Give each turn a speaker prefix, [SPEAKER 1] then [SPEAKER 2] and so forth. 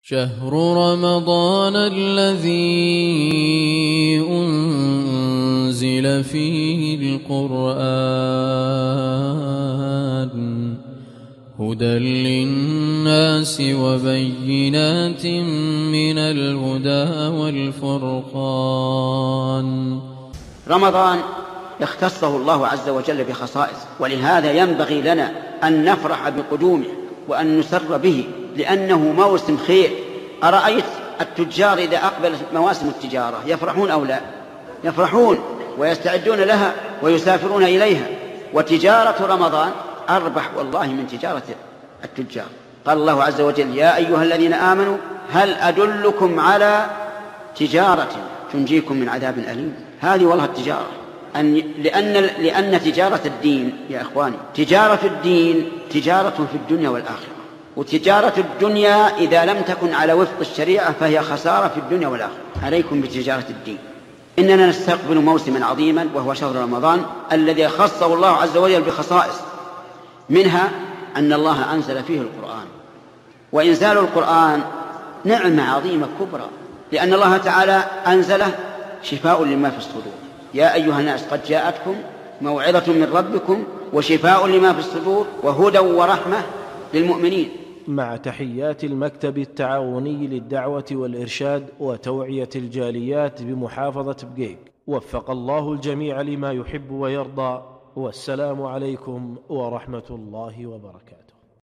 [SPEAKER 1] شهر رمضان الذي أنزل فيه القرآن هدى للناس وبينات من الهدى والفرقان.
[SPEAKER 2] رمضان اختصه الله عز وجل بخصائص، ولهذا ينبغي لنا أن نفرح بقدومه وأن نسر به، لأنه موسم خير. أرأيت التجار إذا أقبلت مواسم التجارة يفرحون أو لا؟ يفرحون ويستعدون لها ويسافرون إليها. وتجارة رمضان أربح والله من تجارة التجار. قال الله عز وجل: يا أيها الذين آمنوا هل أدلكم على تجارة تنجيكم من عذاب أليم. هذه والله التجارة، لأن تجارة الدين يا إخواني، تجارة الدين تجارة في الدنيا والآخرة. وتجارة الدنيا إذا لم تكن على وفق الشريعة فهي خسارة في الدنيا والآخرة. عليكم بتجارة الدين. إننا نستقبل موسما عظيما وهو شهر رمضان الذي خصه الله عز وجل بخصائص، منها أن الله أنزل فيه القرآن. وإنزال القرآن نعمة عظيمة كبرى، لأن الله تعالى أنزله شفاء لما في الصدور. يا أيها الناس قد جاءتكم موعظة من ربكم وشفاء لما في الصدور وهدى ورحمة للمؤمنين.
[SPEAKER 3] مع تحيات المكتب التعاوني للدعوة والإرشاد وتوعية الجاليات بمحافظة بقيق، وفق الله الجميع لما يحب ويرضى، والسلام عليكم ورحمة الله وبركاته.